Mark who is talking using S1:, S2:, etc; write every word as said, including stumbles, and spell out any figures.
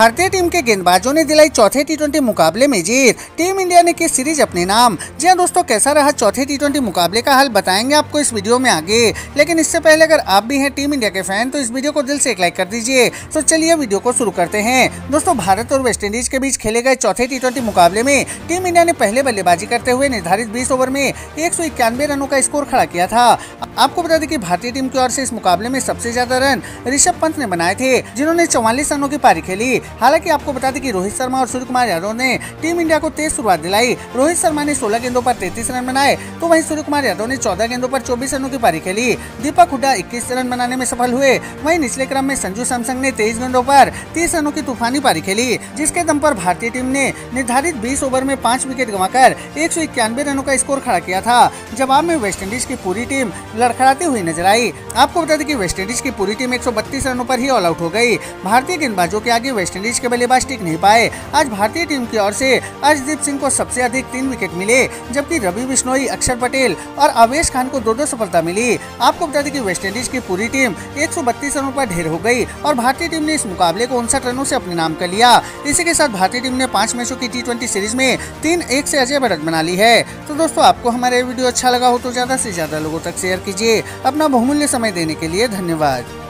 S1: भारतीय टीम के गेंदबाजों ने दिलाई चौथे टी ट्वेंटी मुकाबले में जीत। टीम इंडिया ने की सीरीज अपने नाम। जी हाँ दोस्तों, कैसा रहा चौथे टी ट्वेंटी मुकाबले का हाल बताएंगे आपको इस वीडियो में आगे। लेकिन इससे पहले अगर आप भी हैं टीम इंडिया के फैन तो इस वीडियो को दिल से एक लाइक कर दीजिए। तो चलिए वीडियो को शुरू करते हैं। दोस्तों, भारत और वेस्टइंडीज के बीच खेले गए चौथे टी ट्वेंटी मुकाबले में टीम इंडिया ने पहले बल्लेबाजी करते हुए निर्धारित बीस ओवर में एक सौ इक्यानवे रनों का स्कोर खड़ा किया था। आपको बता दें कि भारतीय टीम की ओर से इस मुकाबले में सबसे ज्यादा रन ऋषभ पंत ने बनाए थे, जिन्होंने चौवालीस रनों की पारी खेली। हालांकि आपको बता दें कि रोहित शर्मा और सूर्य कुमार यादव ने टीम इंडिया को तेज शुरुआत दिलाई। रोहित शर्मा ने सोलह गेंदों पर तैंतीस रन बनाए, तो वहीं सूर्य कुमार यादव ने चौदह गेंदों पर चौबीस रनों की पारी खेली। दीपक हुड्डा इक्कीस रन बनाने में सफल हुए। वहीं निचले क्रम में संजू सैमसन ने तेईस गेंदों पर तीस रनों की तूफानी पारी खेली, जिसके दम पर भारतीय टीम ने निर्धारित बीस ओवर में पांच विकेट गंवाकर एक सौ इक्यानवे रनों का स्कोर खड़ा किया था। जवाब में वेस्टइंडीज की पूरी टीम लड़खड़ाती हुई नजर आई। आपको बता दें कि वेस्टइंडीज की पूरी टीम एक सौ बत्तीस रनों पर ही ऑल आउट हो गई। भारतीय गेंदबाजों के आगे वेस्टइंडीज के बल्लेबाज टिक नहीं पाए। आज भारतीय टीम की ओर से अर्शदीप सिंह को सबसे अधिक तीन विकेट मिले, जबकि रवि बिश्नोई, अक्षर पटेल और अवेश खान को दो दो सफलता मिली। आपको बता दें कि वेस्टइंडीज की पूरी टीम एक सौ बत्तीस रनों पर ढेर हो गई और भारतीय टीम ने इस मुकाबले को उनसठ रनों से अपने नाम कर लिया। इसी के साथ भारतीय टीम ने पांच मैचों की टी ट्वेंटी सीरीज में तीन एक से अजय बढ़त बना ली है। तो दोस्तों, आपको हमारा वीडियो अच्छा लगा हो तो ज्यादा से ज्यादा लोगों तक शेयर कीजिए। अपना बहुमूल्य समय देने के लिए धन्यवाद।